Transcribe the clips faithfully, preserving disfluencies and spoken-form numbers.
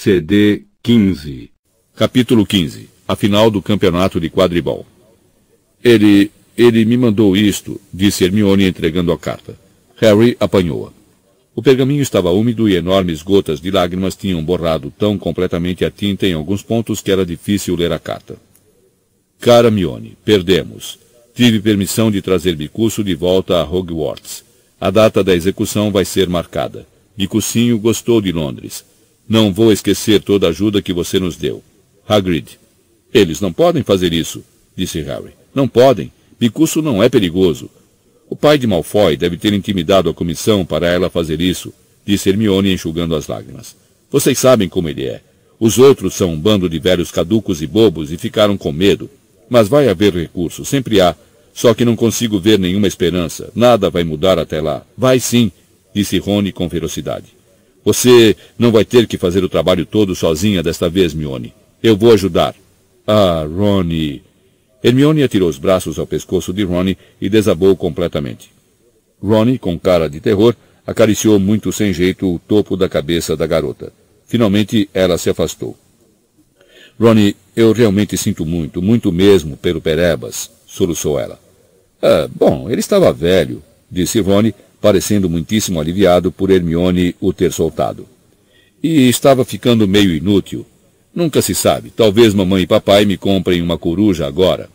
C D quinze. Capítulo quinze. A final do campeonato de quadribol. Ele... ele me mandou isto, disse Hermione entregando a carta. Harry apanhou-a. O pergaminho estava úmido e enormes gotas de lágrimas tinham borrado tão completamente a tinta em alguns pontos que era difícil ler a carta. Cara Hermione, perdemos. Tive permissão de trazer Bicuço de volta a Hogwarts. A data da execução vai ser marcada. Bicucinho gostou de Londres. Não vou esquecer toda a ajuda que você nos deu. Hagrid. Eles não podem fazer isso, disse Harry. Não podem. Bicuço não é perigoso. O pai de Malfoy deve ter intimidado a comissão para ela fazer isso, disse Hermione enxugando as lágrimas. Vocês sabem como ele é. Os outros são um bando de velhos caducos e bobos e ficaram com medo. Mas vai haver recurso, sempre há. Só que não consigo ver nenhuma esperança. Nada vai mudar até lá. Vai sim, disse Rony com ferocidade. Você não vai ter que fazer o trabalho todo sozinha desta vez, Hermione. Eu vou ajudar. Ah, Rony... Hermione atirou os braços ao pescoço de Rony e desabou completamente. Rony, com cara de terror, acariciou muito sem jeito o topo da cabeça da garota. Finalmente, ela se afastou. Rony, eu realmente sinto muito, muito mesmo, pelo Perebas, soluçou ela. Ah, bom, ele estava velho, disse Rony, parecendo muitíssimo aliviado por Hermione o ter soltado. E estava ficando meio inútil. Nunca se sabe, talvez mamãe e papai me comprem uma coruja agora.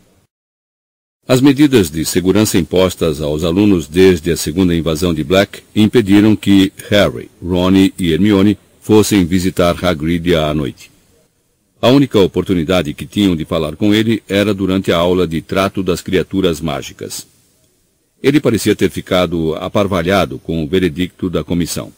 As medidas de segurança impostas aos alunos desde a segunda invasão de Black impediram que Harry, Rony e Hermione fossem visitar Hagrid à noite. A única oportunidade que tinham de falar com ele era durante a aula de trato das criaturas mágicas. Ele parecia ter ficado aparvalhado com o veredicto da comissão.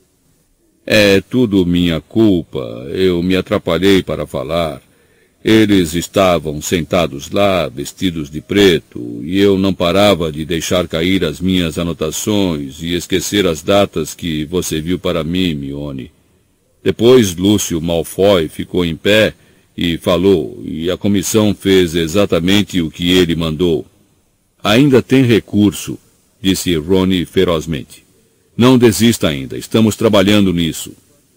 É tudo minha culpa, eu me atrapalhei para falar. Eles estavam sentados lá, vestidos de preto, e eu não parava de deixar cair as minhas anotações e esquecer as datas que você viu para mim, Hermione. Depois Lúcio Malfoy ficou em pé e falou, e a comissão fez exatamente o que ele mandou. Ainda tem recurso, disse Rony ferozmente. Não desista ainda, estamos trabalhando nisso.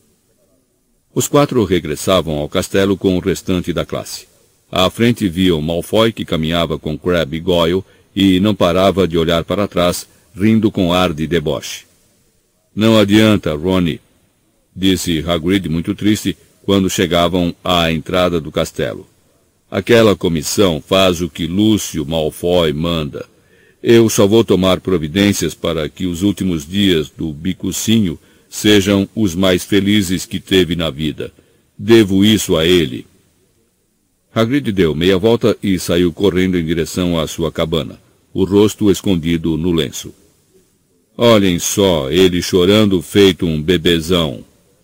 Os quatro regressavam ao castelo com o restante da classe. À frente viam Malfoy, que caminhava com Crabbe e Goyle, e não parava de olhar para trás, rindo com ar de deboche. Não adianta, Rony, disse Hagrid muito triste, quando chegavam à entrada do castelo. Aquela comissão faz o que Lúcio Malfoy manda. Eu só vou tomar providências para que os últimos dias do Bicucinho sejam os mais felizes que teve na vida. Devo isso a ele. Hagrid deu meia volta e saiu correndo em direção à sua cabana, o rosto escondido no lenço. Olhem só, ele chorando feito um bebezão.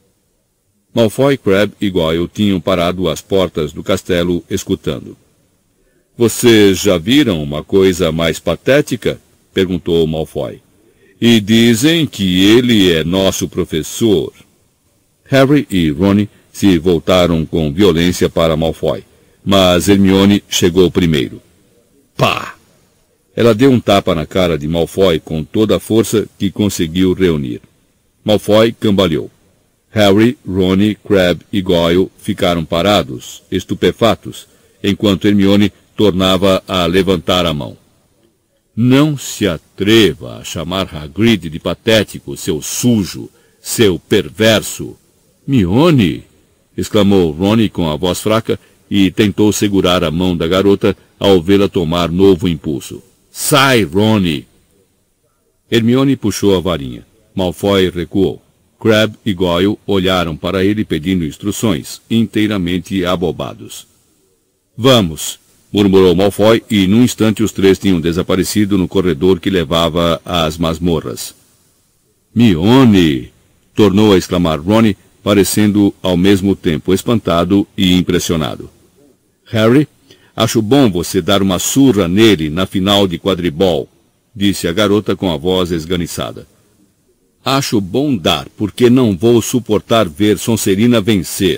Malfoy, Crabbe e Goyle tinham parado às portas do castelo, escutando. Vocês já viram uma coisa mais patética? Perguntou Malfoy. E dizem que ele é nosso professor. Harry e Rony se voltaram com violência para Malfoy, mas Hermione chegou primeiro. Pá! Ela deu um tapa na cara de Malfoy com toda a força que conseguiu reunir. Malfoy cambaleou. Harry, Rony, Crabbe e Goyle ficaram parados, estupefatos, enquanto Hermione tornava a levantar a mão. Não se atreva a chamar Hagrid de patético, seu sujo, seu perverso. Hermione! Exclamou Rony com a voz fraca e tentou segurar a mão da garota ao vê-la tomar novo impulso. Sai, Rony! Hermione puxou a varinha. Malfoy recuou. Crabbe e Goyle olharam para ele pedindo instruções, inteiramente abobados. Vamos! Murmurou Malfoy, e num instante os três tinham desaparecido no corredor que levava às masmorras. Hermione! Tornou a exclamar Rony, parecendo ao mesmo tempo espantado e impressionado. Harry, acho bom você dar uma surra nele na final de quadribol, disse a garota com a voz esganiçada. Acho bom dar, porque não vou suportar ver Sonserina vencer.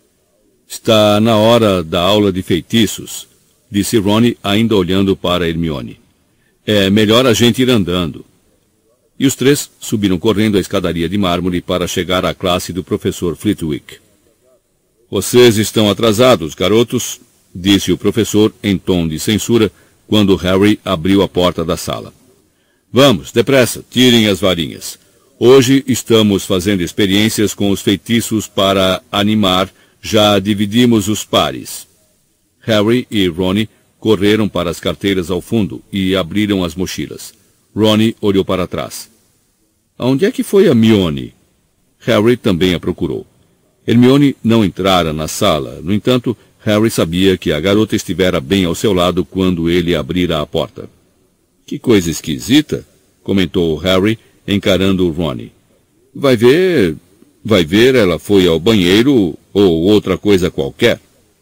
Está na hora da aula de feitiços, disse Rony, ainda olhando para Hermione. É melhor a gente ir andando. E os três subiram correndo a escadaria de mármore para chegar à classe do professor Flitwick. Vocês estão atrasados, garotos, disse o professor em tom de censura quando Harry abriu a porta da sala. Vamos, depressa, tirem as varinhas. Hoje estamos fazendo experiências com os feitiços para animar, já dividimos os pares. Harry e Rony correram para as carteiras ao fundo e abriram as mochilas. Rony olhou para trás. Aonde é que foi Hermione? Harry também a procurou. Hermione não entrara na sala, no entanto, Harry sabia que a garota estivera bem ao seu lado quando ele abrira a porta. Que coisa esquisita, comentou Harry, encarando Rony. Vai ver, vai ver, ela foi ao banheiro ou outra coisa qualquer.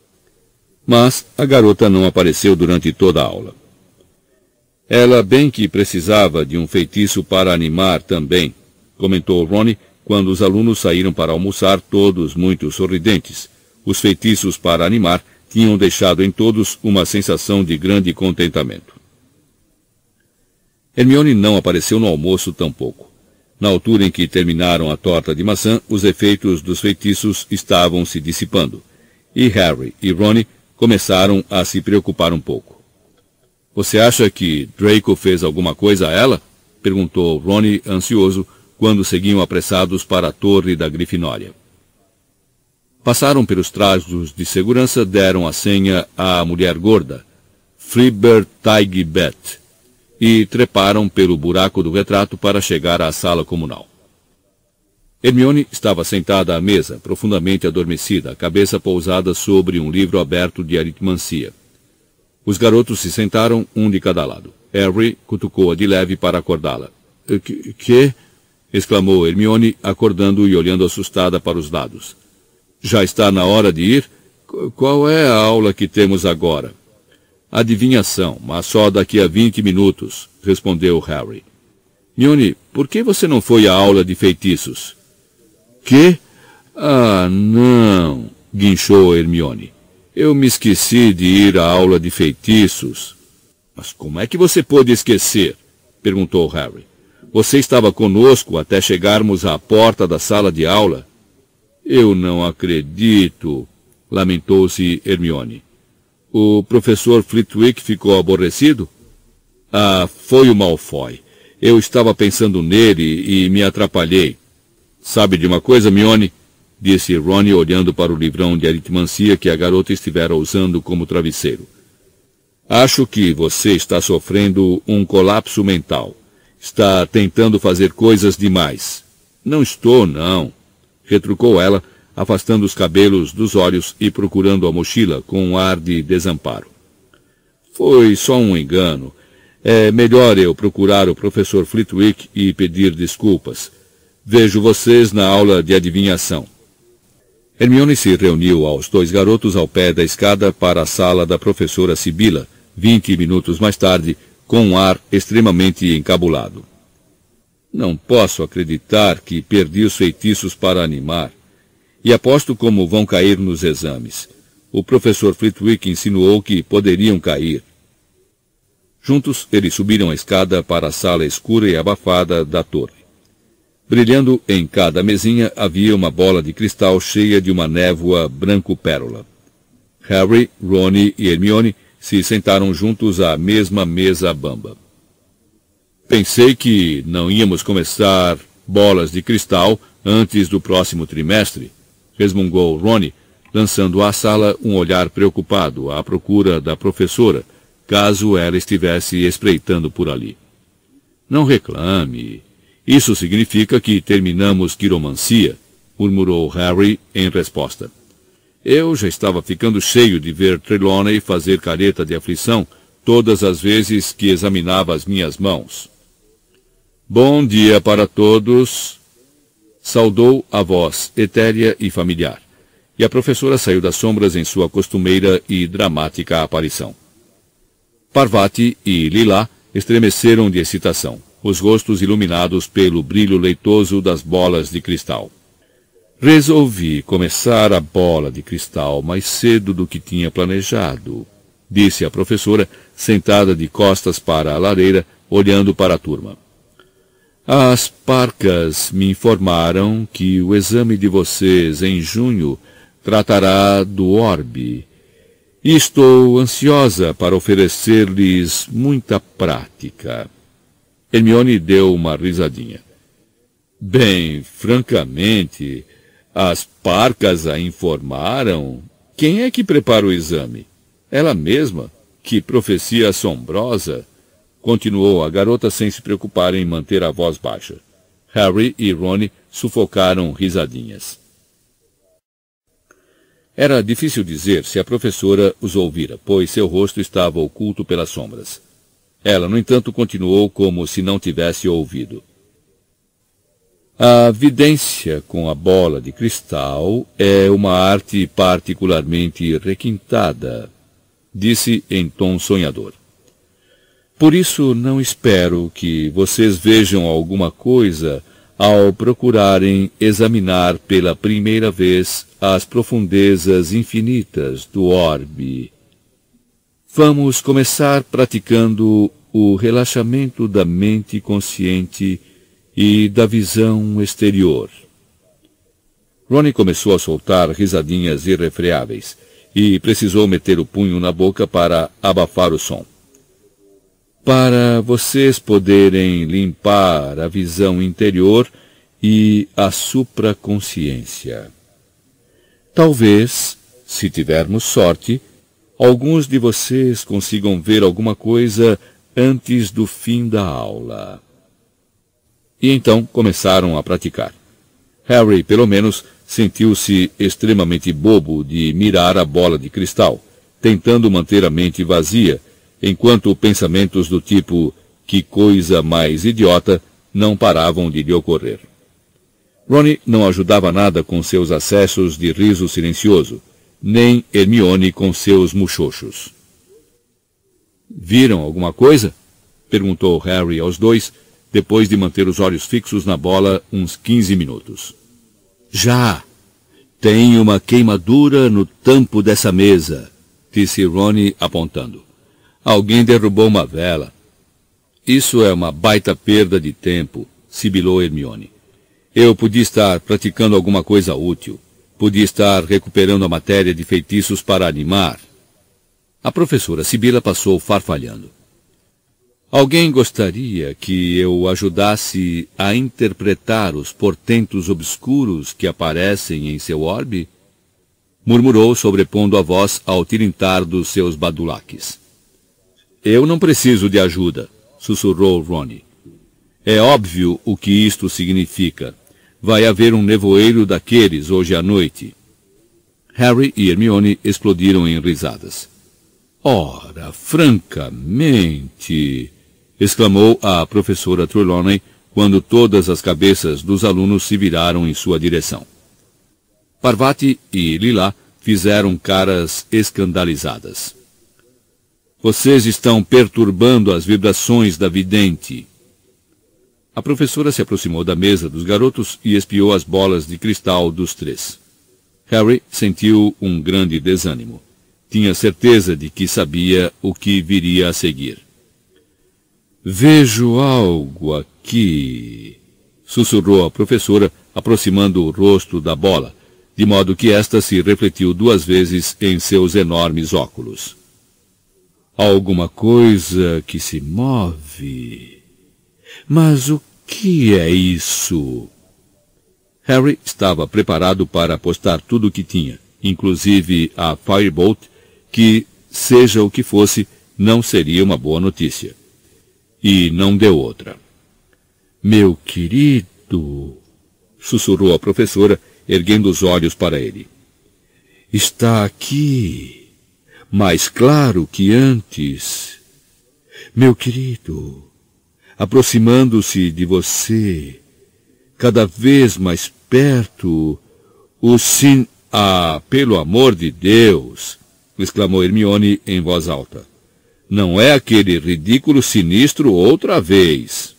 Mas a garota não apareceu durante toda a aula. Ela bem que precisava de um feitiço para animar também, comentou Rony, quando os alunos saíram para almoçar, todos muito sorridentes. Os feitiços para animar tinham deixado em todos uma sensação de grande contentamento. Hermione não apareceu no almoço tampouco. Na altura em que terminaram a torta de maçã, os efeitos dos feitiços estavam se dissipando, e Harry e Rony começaram a se preocupar um pouco. Você acha que Draco fez alguma coisa a ela? Perguntou Rony, ansioso, quando seguiam apressados para a torre da Grifinória. Passaram pelos trajos de segurança, deram a senha à mulher gorda, Flibbertigibbet, e treparam pelo buraco do retrato para chegar à sala comunal. Hermione estava sentada à mesa, profundamente adormecida, a cabeça pousada sobre um livro aberto de aritmancia. Os garotos se sentaram, um de cada lado. Harry cutucou-a de leve para acordá-la. Que? que? exclamou Hermione, acordando e olhando assustada para os lados. Já está na hora de ir? Qual é a aula que temos agora? Adivinhação, mas só daqui a vinte minutos, respondeu Harry. Hermione, por que você não foi à aula de feitiços? Que? Ah, não, guinchou Hermione. Eu me esqueci de ir à aula de feitiços. Mas como é que você pôde esquecer? Perguntou Harry. Você estava conosco até chegarmos à porta da sala de aula? Eu não acredito, lamentou-se Hermione. O professor Flitwick ficou aborrecido? Ah, foi o Malfoy. Eu estava pensando nele e me atrapalhei. Sabe de uma coisa, Hermione? Disse Rony olhando para o livrão de aritmancia que a garota estivera usando como travesseiro. Acho que você está sofrendo um colapso mental. Está tentando fazer coisas demais. Não estou, não, retrucou ela, afastando os cabelos dos olhos e procurando a mochila com um ar de desamparo. Foi só um engano. É melhor eu procurar o professor Flitwick e pedir desculpas. Vejo vocês na aula de adivinhação. Hermione se reuniu aos dois garotos ao pé da escada para a sala da professora Sibila, vinte minutos mais tarde, com um ar extremamente encabulado. Não posso acreditar que perdi os feitiços para animar. E aposto como vão cair nos exames. O professor Flitwick insinuou que poderiam cair. Juntos, eles subiram a escada para a sala escura e abafada da torre. Brilhando em cada mesinha havia uma bola de cristal cheia de uma névoa branco-pérola. Harry, Rony e Hermione se sentaram juntos à mesma mesa bamba. Pensei que não íamos começar bolas de cristal antes do próximo trimestre, resmungou Rony, lançando à sala um olhar preocupado à procura da professora, caso ela estivesse espreitando por ali. Não reclame. Isso significa que terminamos quiromancia, murmurou Harry em resposta. Eu já estava ficando cheio de ver Trelawney fazer careta de aflição todas as vezes que examinava as minhas mãos. Bom dia para todos, saudou a voz etérea e familiar, e a professora saiu das sombras em sua costumeira e dramática aparição. Parvati e Lila estremeceram de excitação, os rostos iluminados pelo brilho leitoso das bolas de cristal. Resolvi começar a bola de cristal mais cedo do que tinha planejado, disse a professora, sentada de costas para a lareira, olhando para a turma. As parcas me informaram que o exame de vocês em junho tratará do orbe. E estou ansiosa para oferecer-lhes muita prática. Hermione deu uma risadinha. Bem, francamente, as parcas a informaram. Quem é que prepara o exame? Ela mesma? Que profecia assombrosa! Continuou a garota sem se preocupar em manter a voz baixa. Harry e Ron sufocaram risadinhas. Era difícil dizer se a professora os ouvira, pois seu rosto estava oculto pelas sombras. Ela, no entanto, continuou como se não tivesse ouvido. A vidência com a bola de cristal é uma arte particularmente requintada, disse em tom sonhador. Por isso não espero que vocês vejam alguma coisa ao procurarem examinar pela primeira vez as profundezas infinitas do orbe. Vamos começar praticando o relaxamento da mente consciente e da visão exterior. Ron começou a soltar risadinhas irrefreáveis e precisou meter o punho na boca para abafar o som. Para vocês poderem limpar a visão interior e a supraconsciência. Talvez, se tivermos sorte, alguns de vocês consigam ver alguma coisa antes do fim da aula. E então começaram a praticar. Harry, pelo menos, sentiu-se extremamente bobo de mirar a bola de cristal, tentando manter a mente vazia, enquanto pensamentos do tipo "que coisa mais idiota" não paravam de lhe ocorrer. Ron não ajudava nada com seus acessos de riso silencioso, nem Hermione com seus muxoxos. Viram alguma coisa? Perguntou Harry aos dois, depois de manter os olhos fixos na bola uns quinze minutos. Já! Tem uma queimadura no tampo dessa mesa, disse Ron apontando. Alguém derrubou uma vela. Isso é uma baita perda de tempo, sibilou Hermione. Eu podia estar praticando alguma coisa útil. Podia estar recuperando a matéria de feitiços para animar. A professora Sibila passou farfalhando. Alguém gostaria que eu ajudasse a interpretar os portentos obscuros que aparecem em seu orbe? Murmurou, sobrepondo a voz ao tilintar dos seus badulaques. Eu não preciso de ajuda, sussurrou Ron. É óbvio o que isto significa. Vai haver um nevoeiro daqueles hoje à noite. Harry e Hermione explodiram em risadas. Ora, francamente, exclamou a professora Trelawney quando todas as cabeças dos alunos se viraram em sua direção. Parvati e Lila fizeram caras escandalizadas. Vocês estão perturbando as vibrações da vidente. A professora se aproximou da mesa dos garotos e espiou as bolas de cristal dos três. Harry sentiu um grande desânimo. Tinha certeza de que sabia o que viria a seguir. Vejo algo aqui, sussurrou a professora, aproximando o rosto da bola, de modo que esta se refletiu duas vezes em seus enormes óculos. Alguma coisa que se move. Mas o que é isso? Harry estava preparado para apostar tudo o que tinha, inclusive a Firebolt, que, seja o que fosse, não seria uma boa notícia. E não deu outra. Meu querido, sussurrou a professora, erguendo os olhos para ele. Está aqui, mais claro que antes. Meu querido, aproximando-se de você, cada vez mais perto, o sin... Ah, pelo amor de Deus! Exclamou Hermione em voz alta. Não é aquele ridículo sinistro outra vez.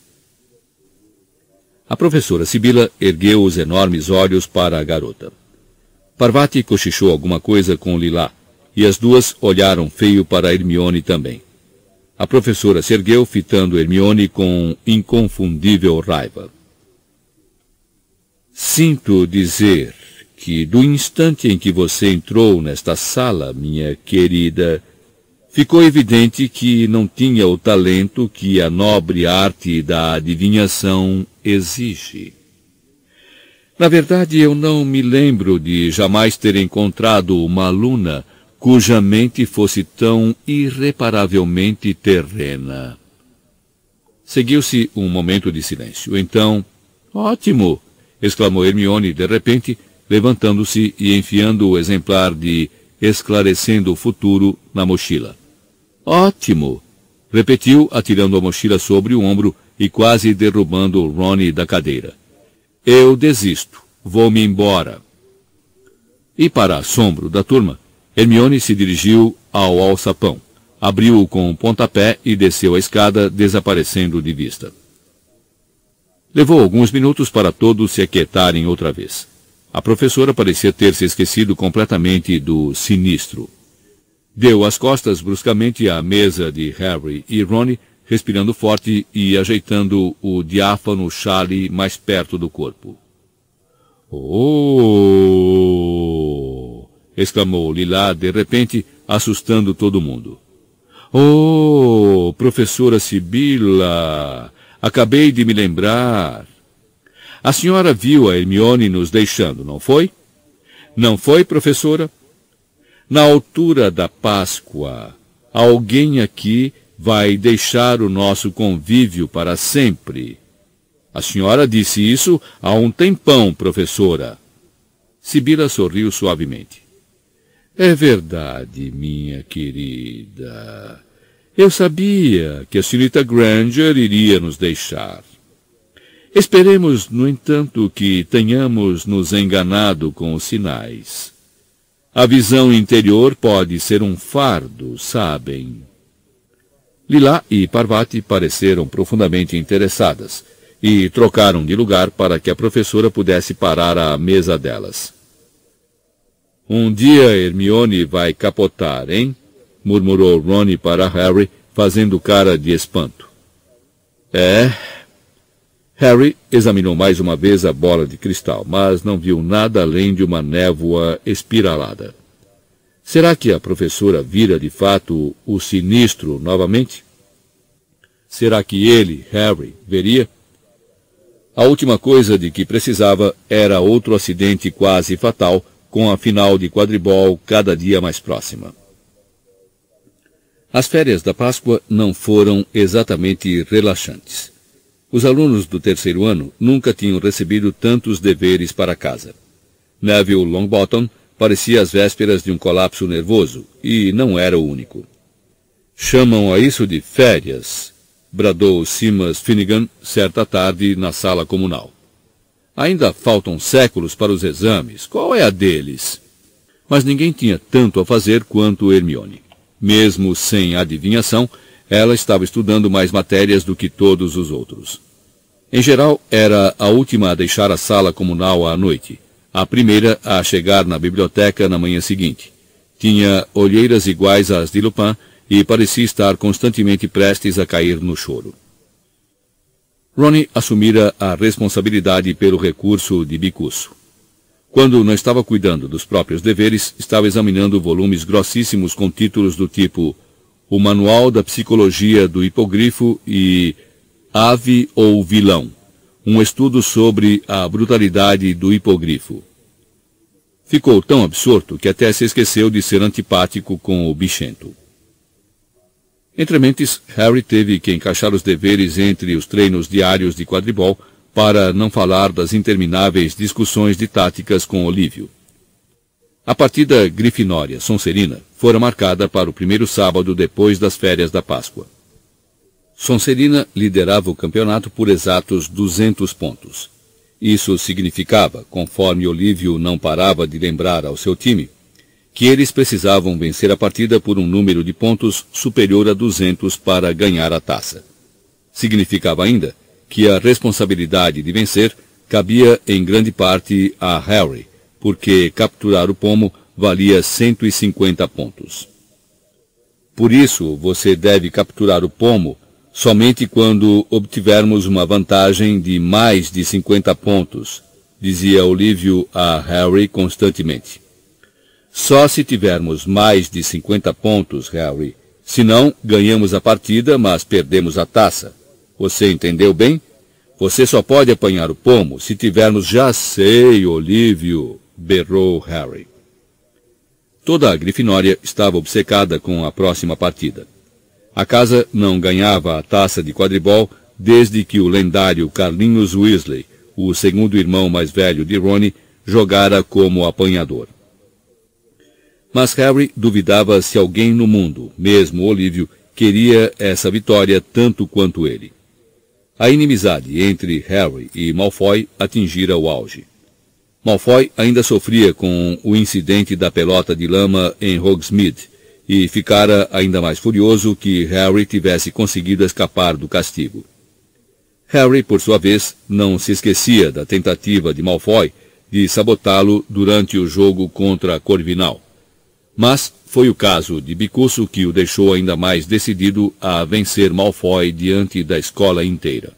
A professora Sibila ergueu os enormes olhos para a garota. Parvati cochichou alguma coisa com Lilá, e as duas olharam feio para Hermione também. A professora se ergueu, fitando Hermione com inconfundível raiva. Sinto dizer que, do instante em que você entrou nesta sala, minha querida, ficou evidente que não tinha o talento que a nobre arte da adivinhação exige. Na verdade, eu não me lembro de jamais ter encontrado uma aluna cuja mente fosse tão irreparavelmente terrena. Seguiu-se um momento de silêncio. Então, ótimo! Exclamou Hermione de repente, levantando-se e enfiando o exemplar de Esclarecendo o Futuro na mochila. Ótimo! Repetiu, atirando a mochila sobre o ombro e quase derrubando Ron da cadeira. Eu desisto. Vou-me embora. E para assombro da turma, Hermione se dirigiu ao alçapão, abriu-o com um pontapé e desceu a escada, desaparecendo de vista. Levou alguns minutos para todos se aquietarem outra vez. A professora parecia ter se esquecido completamente do sinistro. Deu as costas bruscamente à mesa de Harry e Ron, respirando forte e ajeitando o diáfano chale mais perto do corpo. Oh! Exclamou Lila de repente, assustando todo mundo. Oh, professora Sibila! Acabei de me lembrar. A senhora viu a Hermione nos deixando, não foi? Não foi, professora? Na altura da Páscoa, alguém aqui vai deixar o nosso convívio para sempre. A senhora disse isso há um tempão, professora. Sibila sorriu suavemente. É verdade, minha querida. Eu sabia que a senhorita Granger iria nos deixar. Esperemos, no entanto, que tenhamos nos enganado com os sinais. A visão interior pode ser um fardo, sabem? Lila e Parvati pareceram profundamente interessadas e trocaram de lugar para que a professora pudesse parar à mesa delas. Um dia Hermione vai capotar, hein? Murmurou Ron para Harry, fazendo cara de espanto. É. Harry examinou mais uma vez a bola de cristal, mas não viu nada além de uma névoa espiralada. Será que a professora vira de fato o sinistro novamente? Será que ele, Harry, veria? A última coisa de que precisava era outro acidente quase fatal, com a final de quadribol cada dia mais próxima. As férias da Páscoa não foram exatamente relaxantes. Os alunos do terceiro ano nunca tinham recebido tantos deveres para casa. Neville Longbottom parecia às vésperas de um colapso nervoso, e não era o único. Chamam a isso de férias, bradou Seamus Finnegan certa tarde na sala comunal. Ainda faltam séculos para os exames. Qual é a deles? Mas ninguém tinha tanto a fazer quanto Hermione. Mesmo sem adivinhação, ela estava estudando mais matérias do que todos os outros. Em geral, era a última a deixar a sala comunal à noite, a primeira a chegar na biblioteca na manhã seguinte. Tinha olheiras iguais às de Lupin e parecia estar constantemente prestes a cair no choro. Ron assumira a responsabilidade pelo recurso de bicuço. Quando não estava cuidando dos próprios deveres, estava examinando volumes grossíssimos com títulos do tipo O Manual da Psicologia do Hipogrifo e Ave ou Vilão, um estudo sobre a brutalidade do hipogrifo. Ficou tão absorto que até se esqueceu de ser antipático com o bichento. Entre mentes, Harry teve que encaixar os deveres entre os treinos diários de quadribol para não falar das intermináveis discussões de táticas com Olívio. A partida Grifinória-Sonserina fora marcada para o primeiro sábado depois das férias da Páscoa. Sonserina liderava o campeonato por exatos duzentos pontos. Isso significava, conforme Olívio não parava de lembrar ao seu time, que eles precisavam vencer a partida por um número de pontos superior a duzentos para ganhar a taça. Significava ainda que a responsabilidade de vencer cabia em grande parte a Harry, porque capturar o pomo valia cento e cinquenta pontos. Por isso, você deve capturar o pomo somente quando obtivermos uma vantagem de mais de cinquenta pontos, dizia Olívio a Harry constantemente. Só se tivermos mais de cinquenta pontos, Harry. Senão, ganhamos a partida, mas perdemos a taça. Você entendeu bem? Você só pode apanhar o pomo se tivermos... Já sei, Olívio, berrou Harry. Toda a Grifinória estava obcecada com a próxima partida. A casa não ganhava a taça de quadribol desde que o lendário Carlinhos Weasley, o segundo irmão mais velho de Rony, jogara como apanhador. Mas Harry duvidava se alguém no mundo, mesmo Olívio, queria essa vitória tanto quanto ele. A inimizade entre Harry e Malfoy atingira o auge. Malfoy ainda sofria com o incidente da pelota de lama em Hogsmeade e ficara ainda mais furioso que Harry tivesse conseguido escapar do castigo. Harry, por sua vez, não se esquecia da tentativa de Malfoy de sabotá-lo durante o jogo contra Corvinal. Mas foi o caso de Bicuço que o deixou ainda mais decidido a vencer Malfoy diante da escola inteira.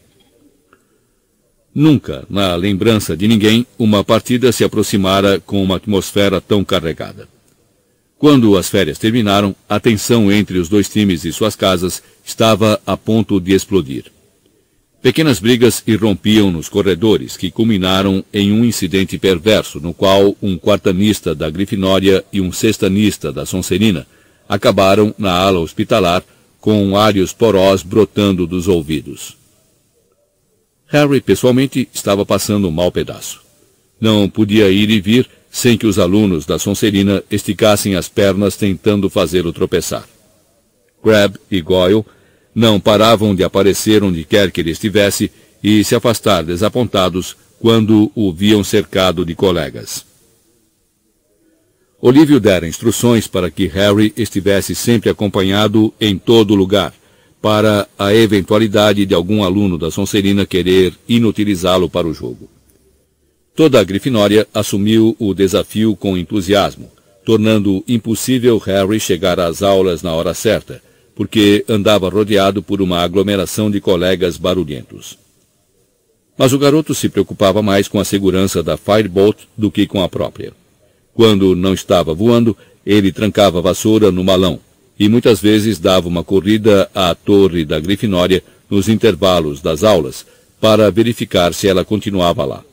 Nunca, na lembrança de ninguém, uma partida se aproximara com uma atmosfera tão carregada. Quando as férias terminaram, a tensão entre os dois times e suas casas estava a ponto de explodir. Pequenas brigas irrompiam nos corredores, que culminaram em um incidente perverso, no qual um quartanista da Grifinória e um sextanista da Sonserina acabaram na ala hospitalar com áreos porós brotando dos ouvidos. Harry, pessoalmente, estava passando um mau pedaço. Não podia ir e vir sem que os alunos da Sonserina esticassem as pernas tentando fazê-lo tropeçar. Crabbe e Goyle não paravam de aparecer onde quer que ele estivesse e se afastar desapontados quando o viam cercado de colegas. Olívio dera instruções para que Harry estivesse sempre acompanhado em todo lugar, para a eventualidade de algum aluno da Sonserina querer inutilizá-lo para o jogo. Toda a Grifinória assumiu o desafio com entusiasmo, tornando impossível Harry chegar às aulas na hora certa, porque andava rodeado por uma aglomeração de colegas barulhentos. Mas o garoto se preocupava mais com a segurança da Firebolt do que com a própria. Quando não estava voando, ele trancava a vassoura no malão, e muitas vezes dava uma corrida à torre da Grifinória nos intervalos das aulas, para verificar se ela continuava lá.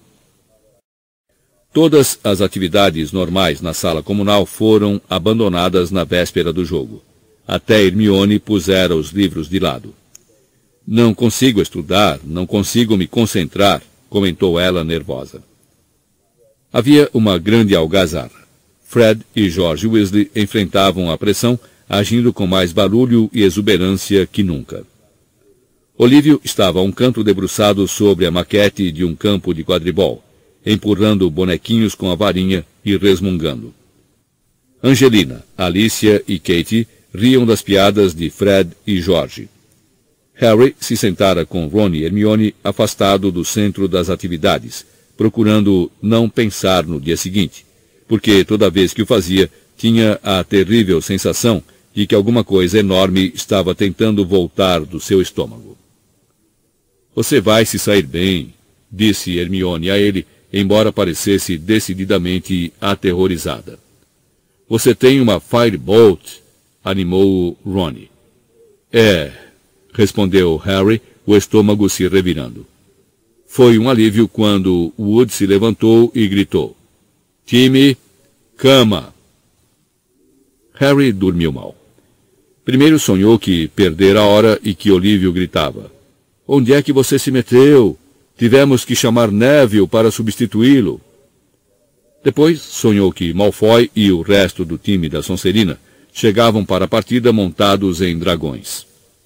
Todas as atividades normais na sala comunal foram abandonadas na véspera do jogo. Até Hermione pusera os livros de lado. Não consigo estudar, não consigo me concentrar, comentou ela nervosa. Havia uma grande algazarra. Fred e George Weasley enfrentavam a pressão, agindo com mais barulho e exuberância que nunca. Olívio estava a um canto debruçado sobre a maquete de um campo de quadribol, empurrando bonequinhos com a varinha e resmungando. Angelina, Alicia e Katie riam das piadas de Fred e George. Harry se sentara com Ron e Hermione afastado do centro das atividades, procurando não pensar no dia seguinte, porque toda vez que o fazia, tinha a terrível sensação de que alguma coisa enorme estava tentando voltar do seu estômago. Você vai se sair bem, disse Hermione a ele, embora parecesse decididamente aterrorizada. Você tem uma Firebolt, animou Ron. É, respondeu Harry, o estômago se revirando. Foi um alívio quando Wood se levantou e gritou. Time, cama! Harry dormiu mal. Primeiro sonhou que perdera a hora e que Olívio gritava. Onde é que você se meteu? Tivemos que chamar Neville para substituí-lo. Depois sonhou que Malfoy e o resto do time da Sonserina chegavam para a partida montados em dragões.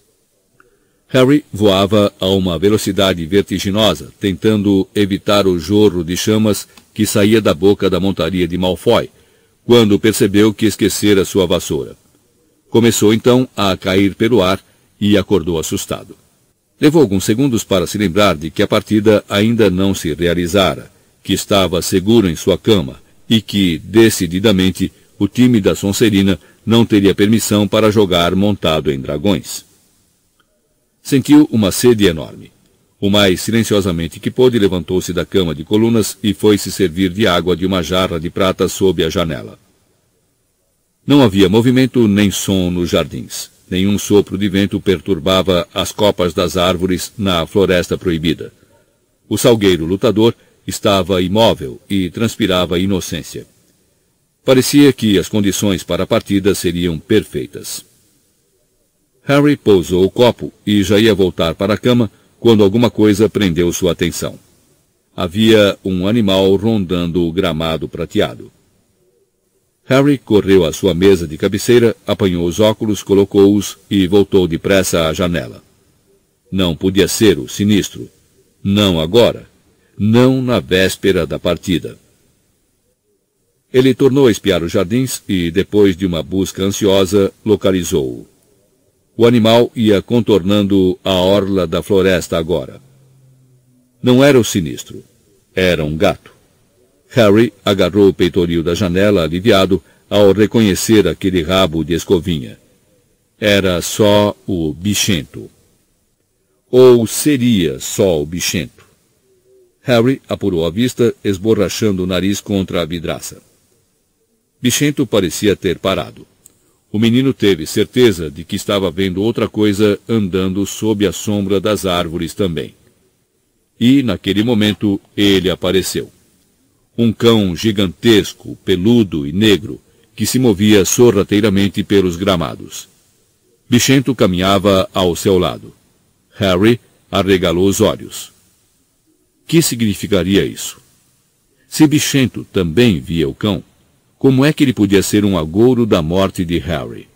Harry voava a uma velocidade vertiginosa, tentando evitar o jorro de chamas que saía da boca da montaria de Malfoy, quando percebeu que esquecera sua vassoura. Começou então a cair pelo ar e acordou assustado. Levou alguns segundos para se lembrar de que a partida ainda não se realizara, que estava seguro em sua cama e que, decididamente, o time da Sonserina não teria permissão para jogar montado em dragões. Sentiu uma sede enorme. O mais silenciosamente que pôde, levantou-se da cama de colunas e foi se servir de água de uma jarra de prata sob a janela. Não havia movimento nem som nos jardins. Nenhum sopro de vento perturbava as copas das árvores na floresta proibida. O salgueiro lutador estava imóvel e transpirava inocência. Parecia que as condições para a partida seriam perfeitas. Harry pousou o copo e já ia voltar para a cama quando alguma coisa prendeu sua atenção. Havia um animal rondando o gramado prateado. Harry correu à sua mesa de cabeceira, apanhou os óculos, colocou-os e voltou depressa à janela. Não podia ser o sinistro. Não agora. Não na véspera da partida. Ele tornou a espiar os jardins e, depois de uma busca ansiosa, localizou-o. O animal ia contornando a orla da floresta agora. Não era o sinistro. Era um gato. Harry agarrou o peitoril da janela aliviado ao reconhecer aquele rabo de escovinha. Era só o bichento. Ou seria só o bichento. Harry apurou a vista, esborrachando o nariz contra a vidraça. Bichento parecia ter parado. O menino teve certeza de que estava vendo outra coisa andando sob a sombra das árvores também. E, naquele momento, ele apareceu. Um cão gigantesco, peludo e negro, que se movia sorrateiramente pelos gramados. Bichento caminhava ao seu lado. Harry arregalou os olhos. Que significaria isso? Se Bichento também via o cão, como é que ele podia ser um agouro da morte de Harry?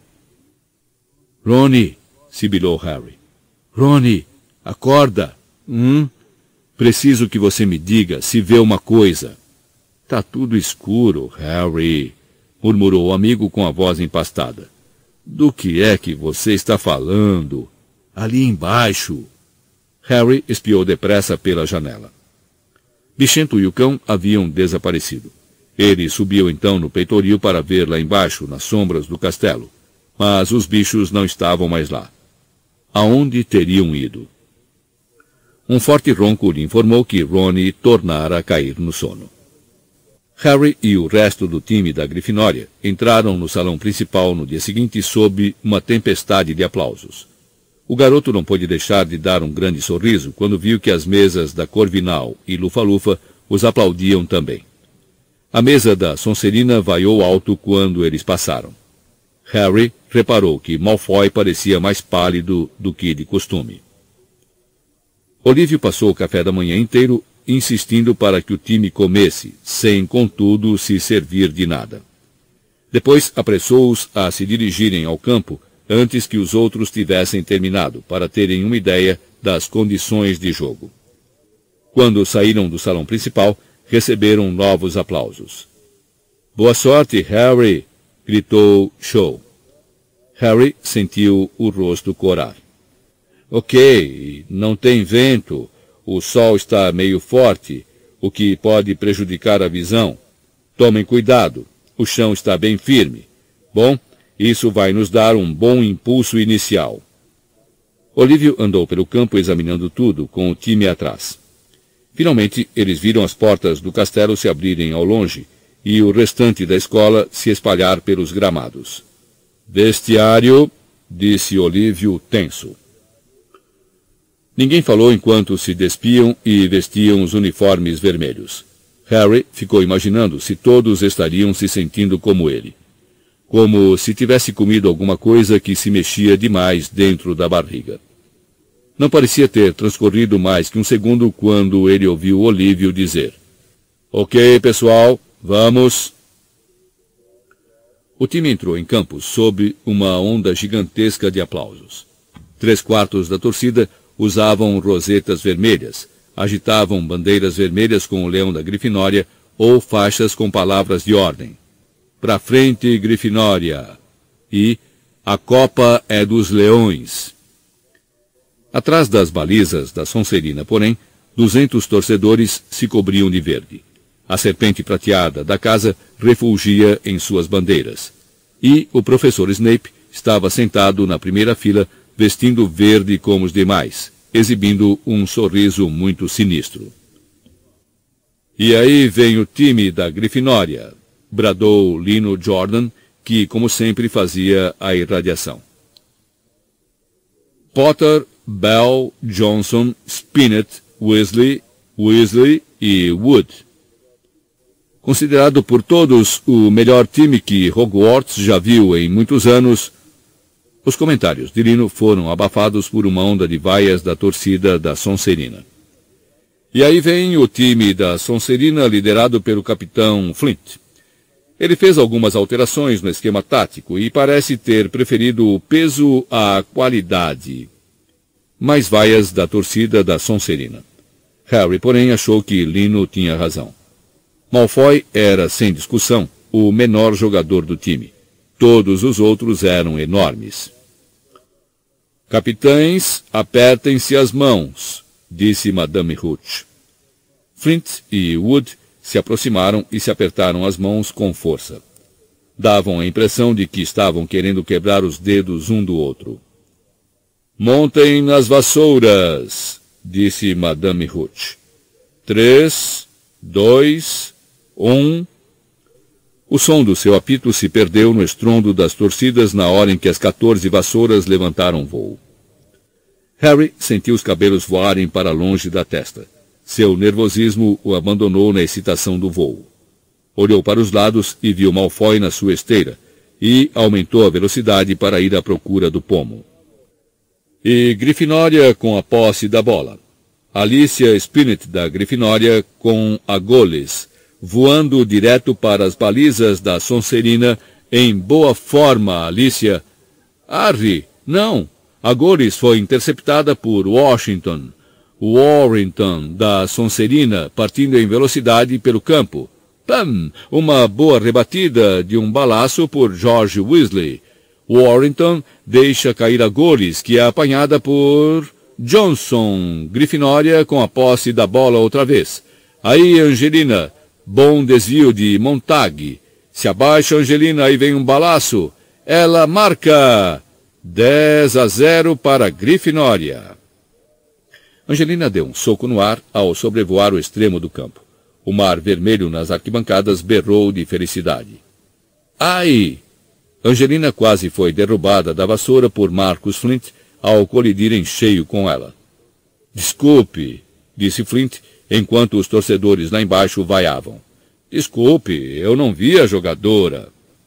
Rony, sibilou Harry. Rony, acorda. Hum? Preciso que você me diga se vê uma coisa. Tá tudo escuro, Harry, murmurou o amigo com a voz empastada. Do que é que você está falando? Ali embaixo. Harry espiou depressa pela janela. Bichento e o cão haviam desaparecido. Ele subiu então no peitoril para ver lá embaixo, nas sombras do castelo. Mas os bichos não estavam mais lá. Aonde teriam ido? Um forte ronco lhe informou que Rony tornara a cair no sono. Harry e o resto do time da Grifinória entraram no salão principal no dia seguinte sob uma tempestade de aplausos. O garoto não pôde deixar de dar um grande sorriso quando viu que as mesas da Corvinal e Lufa-Lufa os aplaudiam também. A mesa da Sonserina vaiou alto quando eles passaram. Harry reparou que Malfoy parecia mais pálido do que de costume. Olívio passou o café da manhã inteiro insistindo para que o time comesse, sem, contudo, se servir de nada. Depois apressou-os a se dirigirem ao campo antes que os outros tivessem terminado, para terem uma ideia das condições de jogo. Quando saíram do salão principal, receberam novos aplausos. Boa sorte, Harry! Gritou Cho. Harry sentiu o rosto corar. Ok, não tem vento, o sol está meio forte, o que pode prejudicar a visão. Tomem cuidado, o chão está bem firme. Bom, isso vai nos dar um bom impulso inicial. Olívio andou pelo campo examinando tudo, com o time atrás. Finalmente, eles viram as portas do castelo se abrirem ao longe e o restante da escola se espalhar pelos gramados. Vestiário, disse Olívio tenso. Ninguém falou enquanto se despiam e vestiam os uniformes vermelhos. Harry ficou imaginando se todos estariam se sentindo como ele. Como se tivesse comido alguma coisa que se mexia demais dentro da barriga. Não parecia ter transcorrido mais que um segundo quando ele ouviu Olívio dizer: Ok, pessoal, vamos. O time entrou em campo sob uma onda gigantesca de aplausos. Três quartos da torcida usavam rosetas vermelhas, agitavam bandeiras vermelhas com o leão da Grifinória ou faixas com palavras de ordem. Pra frente, Grifinória! E a Copa é dos Leões! Atrás das balizas da Sonserina, porém, duzentos torcedores se cobriam de verde. A serpente prateada da casa refulgia em suas bandeiras. E o professor Snape estava sentado na primeira fila, vestindo verde como os demais, exibindo um sorriso muito sinistro. E aí vem o time da Grifinória, bradou Lino Jordan, que, como sempre, fazia a irradiação. Potter, Bell, Johnson, Spinett, Weasley, Weasley e Wood. Considerado por todos o melhor time que Hogwarts já viu em muitos anos, os comentários de Lino foram abafados por uma onda de vaias da torcida da Sonserina. E aí vem o time da Sonserina liderado pelo capitão Flint. Ele fez algumas alterações no esquema tático e parece ter preferido o peso à qualidade. Mais vaias da torcida da Sonserina. Harry, porém, achou que Lino tinha razão. Malfoy era, sem discussão, o menor jogador do time. Todos os outros eram enormes. Capitães, apertem-se as mãos, disse Madame Hooch. Flint e Wood se aproximaram e se apertaram as mãos com força. Davam a impressão de que estavam querendo quebrar os dedos um do outro. Montem nas vassouras, disse Madame Hooch. Três, dois, um... O som do seu apito se perdeu no estrondo das torcidas na hora em que as quatorze vassouras levantaram voo. Harry sentiu os cabelos voarem para longe da testa. Seu nervosismo o abandonou na excitação do voo. Olhou para os lados e viu Malfoy na sua esteira, e aumentou a velocidade para ir à procura do pomo. E Grifinória com a posse da bola. Alicia Spinett da Grifinória com a Goles, voando direto para as balizas da Sonserina em boa forma, Alicia. Harry, não! A Goles foi interceptada por Washington. Warrington, da Sonserina, partindo em velocidade pelo campo. Pam! Uma boa rebatida de um balaço por George Weasley. Warrington deixa cair a Goles, que é apanhada por Johnson. Grifinória com a posse da bola outra vez. Aí, Angelina. Bom desvio de Montague. Se abaixa Angelina, aí vem um balaço. Ela marca. dez a zero para Grifinória. Angelina deu um soco no ar ao sobrevoar o extremo do campo. O mar vermelho nas arquibancadas berrou de felicidade. Ai! Angelina quase foi derrubada da vassoura por Marcus Flint ao colidir em cheio com ela. Desculpe, disse Flint, enquanto os torcedores lá embaixo vaiavam. Desculpe, eu não vi a jogadora.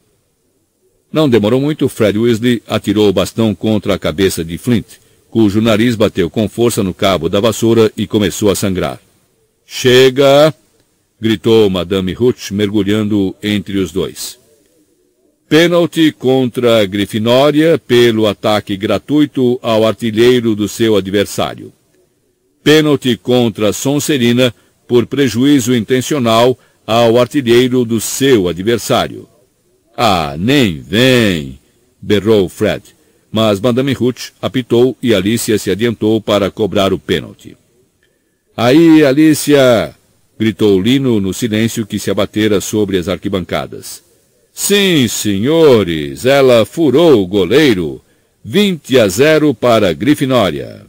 Não demorou muito, Fred Weasley atirou o bastão contra a cabeça de Flint, cujo nariz bateu com força no cabo da vassoura e começou a sangrar. Chega! Gritou Madame Hooch, mergulhando entre os dois. Pênalti contra a Grifinória pelo ataque gratuito ao artilheiro do seu adversário. Pênalti contra a Sonserina por prejuízo intencional ao artilheiro do seu adversário. Ah, nem vem! Berrou Fred, mas Madame Hooch apitou e Alicia se adiantou para cobrar o pênalti. Aí, Alicia! Gritou Lino no silêncio que se abatera sobre as arquibancadas. Sim, senhores, ela furou o goleiro. vinte a zero para a Grifinória.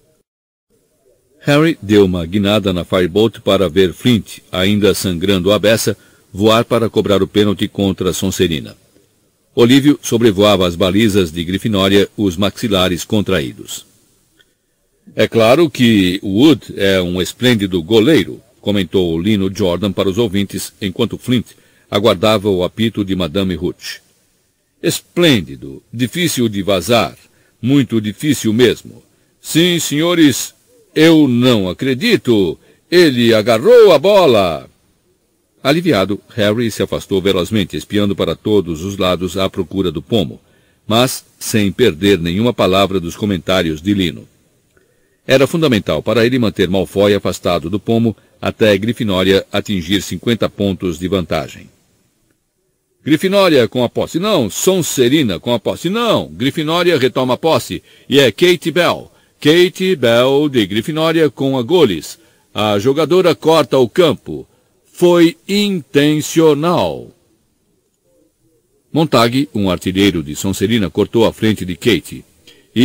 Harry deu uma guinada na Firebolt para ver Flint, ainda sangrando a beça, voar para cobrar o pênalti contra a Sonserina. Olívio sobrevoava as balizas de Grifinória, os maxilares contraídos. É claro que Wood é um esplêndido goleiro, comentou Lino Jordan para os ouvintes, enquanto Flint aguardava o apito de Madame Hooch. Esplêndido, difícil de vazar, muito difícil mesmo. Sim, senhores, eu não acredito. Ele agarrou a bola. Aliviado, Harry se afastou velozmente, espiando para todos os lados à procura do pomo, mas sem perder nenhuma palavra dos comentários de Lino. Era fundamental para ele manter Malfoy afastado do pomo até Grifinória atingir cinquenta pontos de vantagem. Grifinória com a posse, não. Sonserina com a posse, não. Grifinória retoma a posse, e é Katie Bell. Katie Bell de Grifinória com a Goles. A jogadora corta o campo. Foi intencional. Montague, um artilheiro de Sonserina, cortou a frente de Katie. E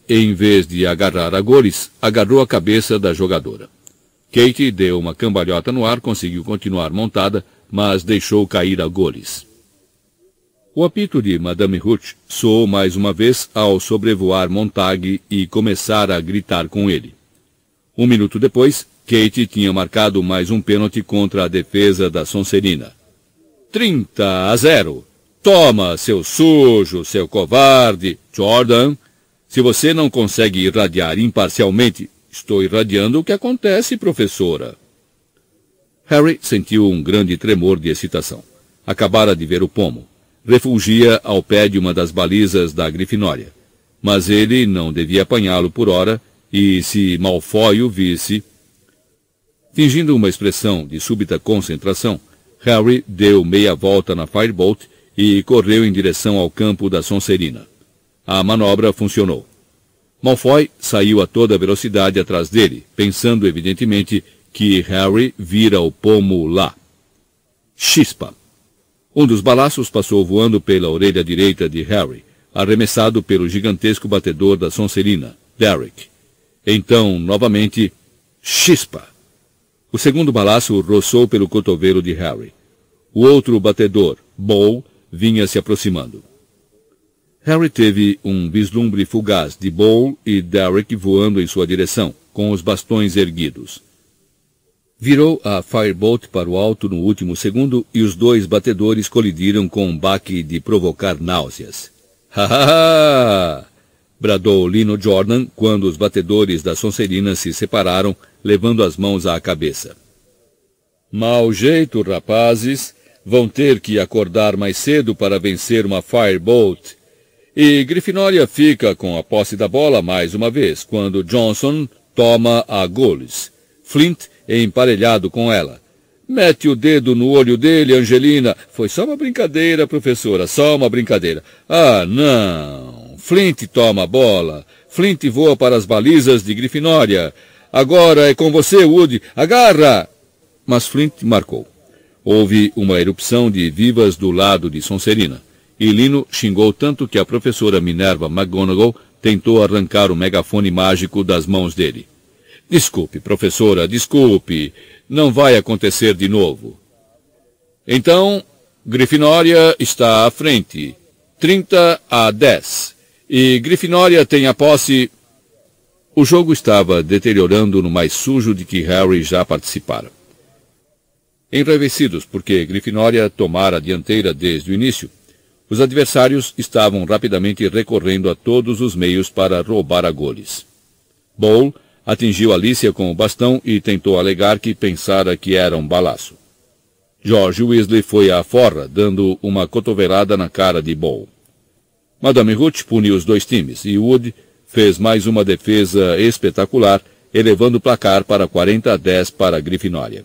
em vez de agarrar a Goles, agarrou a cabeça da jogadora. Kate deu uma cambalhota no ar, conseguiu continuar montada, mas deixou cair a Goles. O apito de Madame Hooch soou mais uma vez ao sobrevoar Montague e começar a gritar com ele. Um minuto depois, Kate tinha marcado mais um pênalti contra a defesa da Sonserina. trinta a zero. Toma, seu sujo, seu covarde. Jordan, se você não consegue irradiar imparcialmente, estou irradiando o que acontece, professora. Harry sentiu um grande tremor de excitação. Acabara de ver o pomo. Refugia ao pé de uma das balizas da Grifinória. Mas ele não devia apanhá-lo por hora, e se Malfoy o visse... Fingindo uma expressão de súbita concentração, Harry deu meia volta na Firebolt e correu em direção ao campo da Sonserina. A manobra funcionou. Malfoy saiu a toda velocidade atrás dele, pensando evidentemente que Harry vira o pomo lá. Chispa! Um dos balaços passou voando pela orelha direita de Harry, arremessado pelo gigantesco batedor da Sonserina, Derek. Então, novamente, chispa! O segundo balaço roçou pelo cotovelo de Harry. O outro batedor, Bowl, vinha se aproximando. Harry teve um vislumbre fugaz de Bowl e Derek voando em sua direção, com os bastões erguidos. Virou a Firebolt para o alto no último segundo e os dois batedores colidiram com um baque de provocar náuseas. Ha ha ha! Bradou Lino Jordan quando os batedores da Sonserina se separaram, levando as mãos à cabeça. Mau jeito, rapazes. Vão ter que acordar mais cedo para vencer uma Firebolt. E Grifinória fica com a posse da bola mais uma vez, quando Johnson toma a Goles. Flint é emparelhado com ela. Mete o dedo no olho dele, Angelina. Foi só uma brincadeira, professora, só uma brincadeira. Ah, não. Flint toma a bola. Flint voa para as balizas de Grifinória. Agora é com você, Woody. Agarra! Mas Flint marcou. Houve uma erupção de vivas do lado de Sonserina. E Lino xingou tanto que a professora Minerva McGonagall tentou arrancar o megafone mágico das mãos dele. Desculpe, professora, desculpe. Não vai acontecer de novo. Então, Grifinória está à frente. trinta a dez. E Grifinória tem a posse... O jogo estava deteriorando no mais sujo de que Harry já participara. Enraivecidos porque Grifinória tomara a dianteira desde o início, os adversários estavam rapidamente recorrendo a todos os meios para roubar a Goles. Bowl atingiu Alicia com o bastão e tentou alegar que pensara que era um balaço. George Weasley foi à forra, dando uma cotovelada na cara de Bowl. Madame Hooch puniu os dois times e Wood fez mais uma defesa espetacular, elevando o placar para quarenta a dez para a Grifinória.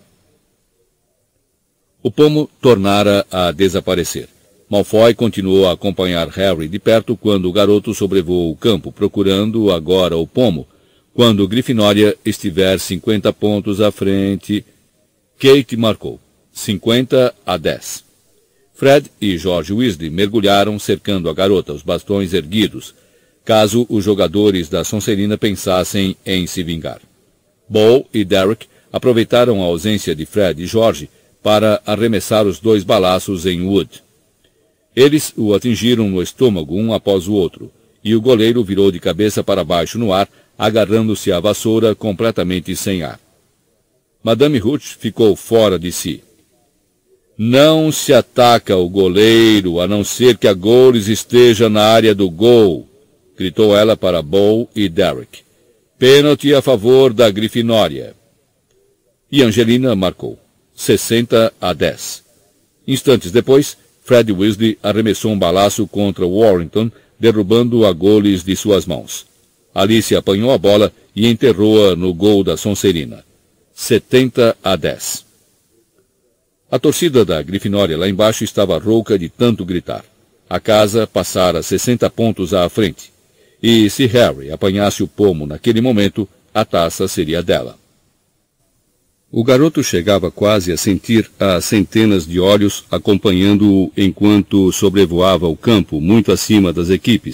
O pomo tornara a desaparecer. Malfoy continuou a acompanhar Harry de perto quando o garoto sobrevoou o campo, procurando agora o pomo. Quando Grifinória estiver cinquenta pontos à frente, Kate marcou. cinquenta a dez. Fred e George Weasley mergulharam, cercando a garota, os bastões erguidos, caso os jogadores da Sonserina pensassem em se vingar. Bowl e Derek aproveitaram a ausência de Fred e George para arremessar os dois balaços em Wood. Eles o atingiram no estômago um após o outro, e o goleiro virou de cabeça para baixo no ar, agarrando-se à vassoura completamente sem ar. Madame Hooch ficou fora de si. Não se ataca o goleiro, a não ser que a Goles esteja na área do gol, gritou ela para Bowl e Derek. Pênalti a favor da Grifinória. E Angelina marcou. sessenta a dez. Instantes depois, Fred Weasley arremessou um balaço contra Warrington, derrubando a Goles de suas mãos. Alice apanhou a bola e enterrou-a no gol da Sonserina. setenta a dez. A torcida da Grifinória lá embaixo estava rouca de tanto gritar. A casa passara sessenta pontos à frente. E se Harry apanhasse o pomo naquele momento, a taça seria dela. O garoto chegava quase a sentir as centenas de olhos acompanhando-o enquanto sobrevoava o campo muito acima das equipes,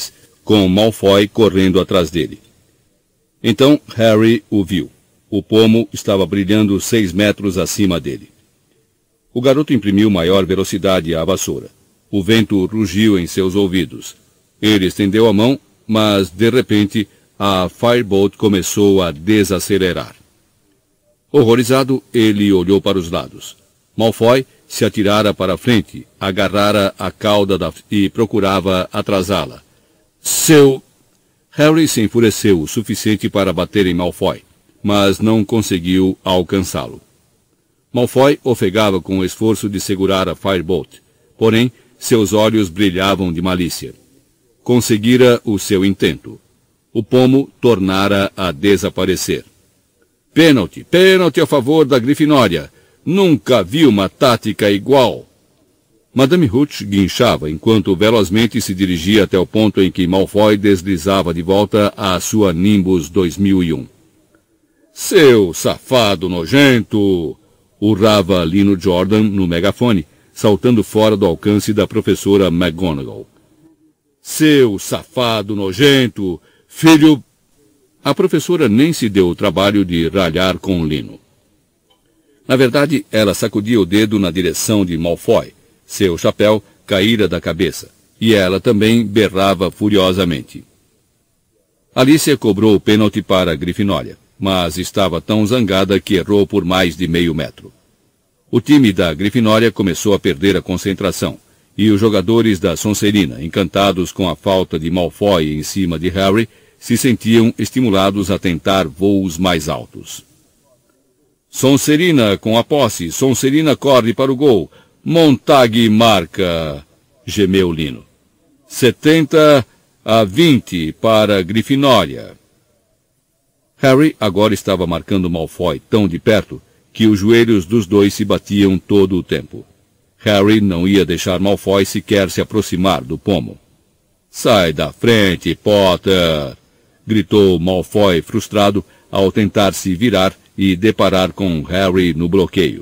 com Malfoy correndo atrás dele. Então Harry o viu. O pomo estava brilhando seis metros acima dele. O garoto imprimiu maior velocidade à vassoura. O vento rugiu em seus ouvidos. Ele estendeu a mão, mas, de repente, a Firebolt começou a desacelerar. Horrorizado, ele olhou para os lados. Malfoy se atirara para a frente, agarrara a cauda da... e procurava atrasá-la. Seu... Harry se enfureceu o suficiente para bater em Malfoy, mas não conseguiu alcançá-lo. Malfoy ofegava com o esforço de segurar a Firebolt, porém seus olhos brilhavam de malícia. Conseguira o seu intento. O pomo tornara a desaparecer. Pênalti, pênalti a favor da Grifinória. Nunca vi uma tática igual. Madame Hooch guinchava enquanto velozmente se dirigia até o ponto em que Malfoy deslizava de volta à sua Nimbus dois mil e um. Seu safado nojento! Urrava Lino Jordan no megafone, saltando fora do alcance da professora McGonagall. Seu safado nojento! Filho... A professora nem se deu o trabalho de ralhar com Lino. Na verdade, ela sacudia o dedo na direção de Malfoy. Seu chapéu caíra da cabeça, e ela também berrava furiosamente. Alicia cobrou o pênalti para a Grifinória, mas estava tão zangada que errou por mais de meio metro. O time da Grifinória começou a perder a concentração, e os jogadores da Sonserina, encantados com a falta de Malfoy em cima de Harry, se sentiam estimulados a tentar voos mais altos. Sonserina com a posse, Sonserina corre para o gol, Montague marca, gemeu Lino. setenta a vinte para Grifinória. Harry agora estava marcando Malfoy tão de perto que os joelhos dos dois se batiam todo o tempo. Harry não ia deixar Malfoy sequer se aproximar do pomo. Sai da frente, Potter! Gritou Malfoy frustrado ao tentar se virar e deparar com Harry no bloqueio.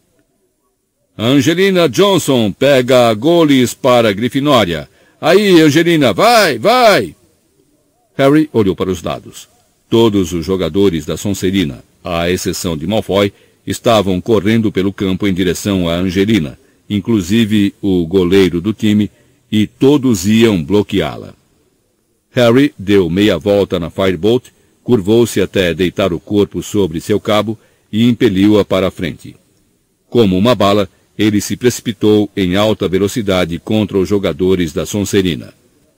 Angelina Johnson pega goles para a Grifinória. Aí, Angelina, vai, vai! Harry olhou para os lados. Todos os jogadores da Sonserina, à exceção de Malfoy, estavam correndo pelo campo em direção a Angelina, inclusive o goleiro do time, e todos iam bloqueá-la. Harry deu meia volta na Firebolt, curvou-se até deitar o corpo sobre seu cabo e impeliu-a para a frente. Como uma bala, ele se precipitou em alta velocidade contra os jogadores da Sonserina.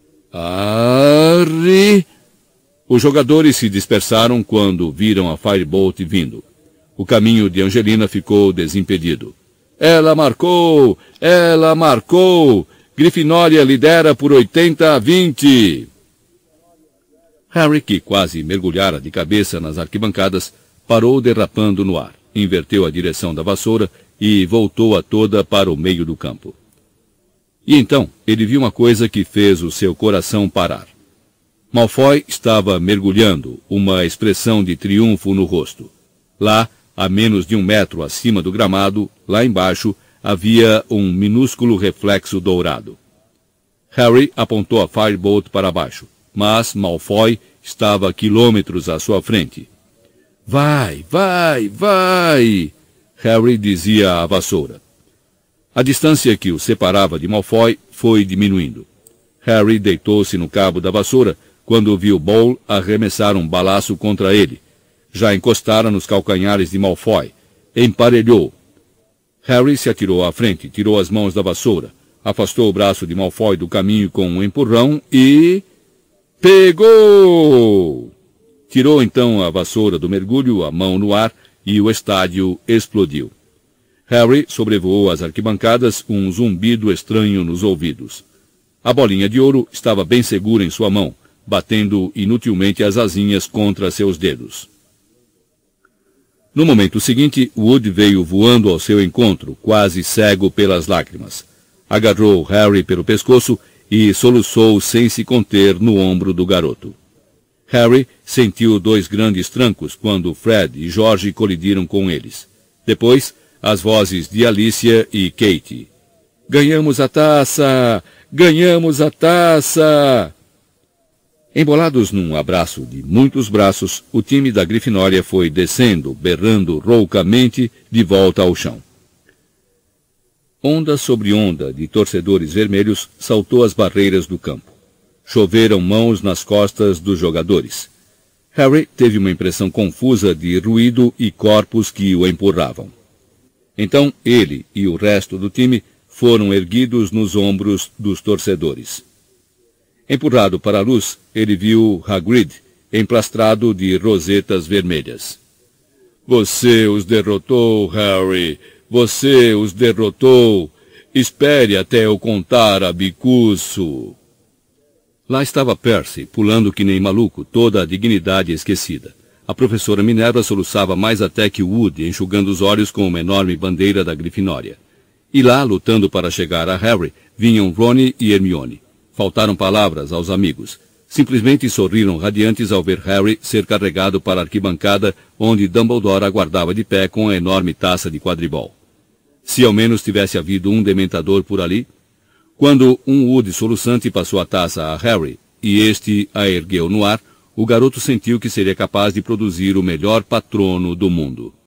Arre! Os jogadores se dispersaram quando viram a Firebolt vindo. O caminho de Angelina ficou desimpedido. Ela marcou! Ela marcou! Grifinória lidera por oitenta a vinte! Harry, que quase mergulhara de cabeça nas arquibancadas, parou derrapando no ar, inverteu a direção da vassoura e voltou a toda para o meio do campo. E então ele viu uma coisa que fez o seu coração parar. Malfoy estava mergulhando, uma expressão de triunfo no rosto. Lá, a menos de um metro acima do gramado, lá embaixo, havia um minúsculo reflexo dourado. Harry apontou a Firebolt para baixo, mas Malfoy estava a quilômetros à sua frente. Vai, vai, vai! Harry dizia à vassoura. A distância que o separava de Malfoy foi diminuindo. Harry deitou-se no cabo da vassoura quando viu Bowl arremessar um balaço contra ele. Já encostara nos calcanhares de Malfoy. Emparelhou. Harry se atirou à frente, tirou as mãos da vassoura, afastou o braço de Malfoy do caminho com um empurrão e... Pegou! Tirou então a vassoura do mergulho, a mão no ar, e o estádio explodiu. Harry sobrevoou as arquibancadas, um zumbido estranho nos ouvidos. A bolinha de ouro estava bem segura em sua mão, batendo inutilmente as asinhas contra seus dedos. No momento seguinte, Wood veio voando ao seu encontro, quase cego pelas lágrimas. Agarrou Harry pelo pescoço e soluçou sem se conter no ombro do garoto. Harry sentiu dois grandes trancos quando Fred e George colidiram com eles. Depois, as vozes de Alicia e Katie. Ganhamos a taça! Ganhamos a taça! Embolados num abraço de muitos braços, o time da Grifinória foi descendo, berrando roucamente, de volta ao chão. Onda sobre onda de torcedores vermelhos saltou as barreiras do campo. Choveram mãos nas costas dos jogadores. Harry teve uma impressão confusa de ruído e corpos que o empurravam. Então ele e o resto do time foram erguidos nos ombros dos torcedores. Empurrado para a luz, ele viu Hagrid, emplastrado de rosetas vermelhas. Você os derrotou, Harry. Você os derrotou. Espere até eu contar a bicuço. Lá estava Percy, pulando que nem maluco, toda a dignidade esquecida. A professora Minerva soluçava mais até que Woody, enxugando os olhos com uma enorme bandeira da Grifinória. E lá, lutando para chegar a Harry, vinham Rony e Hermione. Faltaram palavras aos amigos. Simplesmente sorriram radiantes ao ver Harry ser carregado para a arquibancada, onde Dumbledore aguardava de pé com a enorme taça de quadribol. Se ao menos tivesse havido um dementador por ali. Quando um Woody soluçante passou a taça a Harry, e este a ergueu no ar, o garoto sentiu que seria capaz de produzir o melhor patrono do mundo.